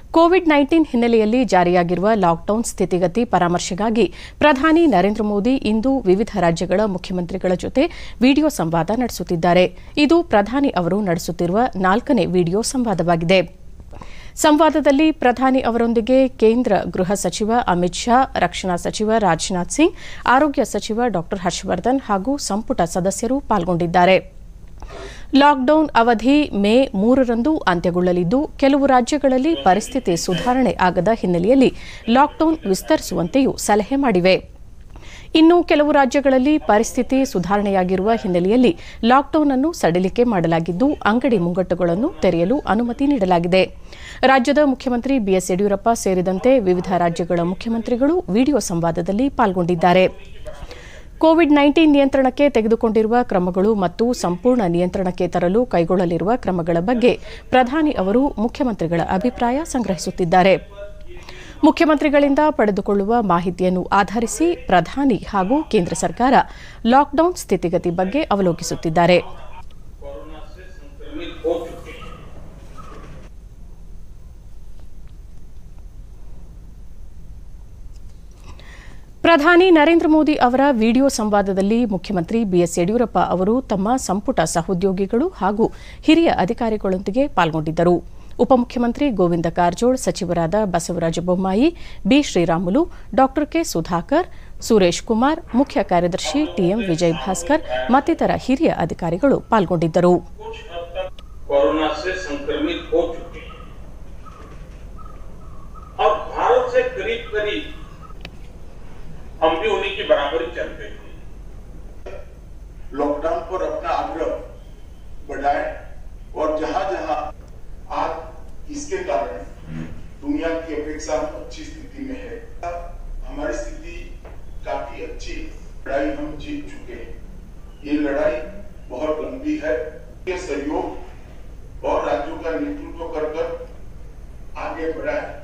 COVID-19 ಹಿನ್ನೆಲೆಯಲ್ಲಿ ಜಾರಿಯಾಗಿರುವ lockdown ಸ್ಥಿತಿಗತಿ ಪರಾಮರ್ಶೆಗಾಗಿ ಪ್ರಧಾನಿ ನರೇಂದ್ರ ಮೋದಿ ಇಂದು ವಿವಿಧ ರಾಜ್ಯಗಳ ಮುಖ್ಯಮಂತ್ರಿಗಳ ಜೊತೆ ವಿಡಿಯೋ ಸಂವಾದ ನಡೆಸುತ್ತಿದ್ದಾರೆ. ಇದು ಪ್ರಧಾನಿ ಅವರು ನಡೆಸುತ್ತಿರುವ 4ನೇ ವಿಡಿಯೋ ಸಂವಾದವಾಗಿದೆ. ಸಂವಾದದಲ್ಲಿ ಪ್ರಧಾನಿ ಅವರೊಂದಿಗೆ ಕೇಂದ್ರ ಗೃಹ ಸಚಿವ ಅಮಿತ್ ಶಾ, ರಕ್ಷಣಾ ಸಚಿವ ರಾಜನಾಥ್ ಸಿಂಗ್, ಆರೋಗ್ಯ ಸಚಿವ ಡಾ ಹರ್ಷವರ್ಧನ್ ಹಾಗೂ ಸಂಪುಟ ಸದಸ್ಯರು ಪಾಲ್ಗೊಂಡಿದ್ದಾರೆ. ಲಾಕ್ಡೌನ್ ಅವಧಿ ಮೇ 3ರಂದು ಅಂತ್ಯಗೊಳ್ಳಲಿದ್ದು, ಕೆಲವು ರಾಜ್ಯಗಳಲ್ಲಿ ಪರಿಸ್ಥಿತಿ ಸುಧಾರಣೆ ಆಗದ ಹಿನ್ನೆಲೆಯಲ್ಲಿ ಲಾಕ್ಡೌನ್ ವಿಸ್ತರಿಸುವಂತೆಯೂ ಸಲಹೆ ಮಾಡಿವೆ. ಇನ್ನು ಕೆಲವು ರಾಜ್ಯಗಳಲ್ಲಿ ಪರಿಸ್ಥಿತಿ ಸುಧಾರಣೆಯಾಗಿರುವ ಹಿನ್ನೆಲೆಯಲ್ಲಿ ಲಾಕ್ಡೌನ್ ಅನ್ನು ಸಡಿಲಿಕೆ ಮಾಡಲಾಗಿದ್ದು, ಅಂಗಡಿ ಮುಂಗಟ್ಟುಗಳನ್ನು ತೆರೆಯಲು ಅನುಮತಿ ನೀಡಲಾಗಿದೆ. ರಾಜ್ಯದ ಮುಖ್ಯಮಂತ್ರಿ ಬಿಎಸ್ ಯಡಿಯೂರಪ್ಪ ಸೇರಿದಂತೆ ವಿವಿಧ ರಾಜ್ಯಗಳ ಮುಖ್ಯಮಂತ್ರಿಗಳು ವಿಡಿಯೋ ಸಂವಾದದಲ್ಲಿ ಪಾಲ್ಗೊಂಡಿದ್ದಾರೆ. ಕೋವಿಡ್-19 ನಿಯಂತ್ರಣಕ್ಕೆ ತೆಗೆದುಕೊಂಡಿರುವ ಕ್ರಮಗಳು ಮತ್ತು ಸಂಪೂರ್ಣ ನಿಯಂತ್ರಣಕ್ಕೆ ತರಲು ಕೈಗೊಳ್ಳಲಿರುವ ಕ್ರಮಗಳ ಬಗ್ಗೆ ಪ್ರಧಾನಿ ಅವರು ಮುಖ್ಯಮಂತ್ರಿಗಳ ಅಭಿಪ್ರಾಯ ಸಂಗ್ರಹಿಸುತ್ತಿದ್ದಾರೆ. ಮುಖ್ಯಮಂತ್ರಿಗಳಿಂದ ಪಡೆದುಕೊಳ್ಳುವ ಮಾಹಿತಿಯನ್ನು ಆಧರಿಸಿ ಪ್ರಧಾನಿ ಹಾಗೂ ಕೇಂದ್ರ ಸರ್ಕಾರ ಲಾಕ್ಡೌನ್ ಸ್ಥಿತಿಗತಿ ಬಗ್ಗೆ ಅವಲೋಕಿಸುತ್ತಿದ್ದಾರೆ. ಪ್ರಧಾನಿ ನರೇಂದ್ರ ಮೋದಿ ಅವರ ವಿಡಿಯೋ ಸಂವಾದದಲ್ಲಿ ಮುಖ್ಯಮಂತ್ರಿ ಬಿಎಸ್ ಯಡಿಯೂರಪ್ಪ ಅವರು ತಮ್ಮ ಸಂಪುಟ ಸಹೋದ್ಯೋಗಿಗಳು ಹಾಗೂ ಹಿರಿಯ ಅಧಿಕಾರಿಗಳೊಂದಿಗೆ ಪಾಲ್ಗೊಂಡಿದ್ದರು. ಉಪಮುಖ್ಯಮಂತ್ರಿ ಗೋವಿಂದ ಕಾರಜೋಳ, ಸಚಿವರಾದ ಬಸವರಾಜ ಬೊಮ್ಮಾಯಿ, ಬಿ ಶ್ರೀರಾಮುಲು, ಡಾ ಕೆ ಸುಧಾಕರ್, ಸುರೇಶ್ ಕುಮಾರ್, ಮುಖ್ಯ ಕಾರ್ಯದರ್ಶಿ ಟಿಎಂ ವಿಜಯ್ ಭಾಸ್ಕರ್ ಮತ್ತಿತರ ಹಿರಿಯ ಅಧಿಕಾರಿಗಳು ಪಾಲ್ಗೊಂಡಿದ್ದರು. हम भी उन्हीं की बराबरी चल रही थी। लॉकडाउन पर अपना आग्रह बढ़ाए और जहां जहां आज इसके कारण दुनिया की अपेक्षा अच्छी स्थिति में है, हमारी स्थिति काफी अच्छी, लड़ाई हम जीत चुके हैं। ये लड़ाई बहुत लंबी है। ये सहयोग और राज्यों का नेतृत्व कर आगे बढ़ा है।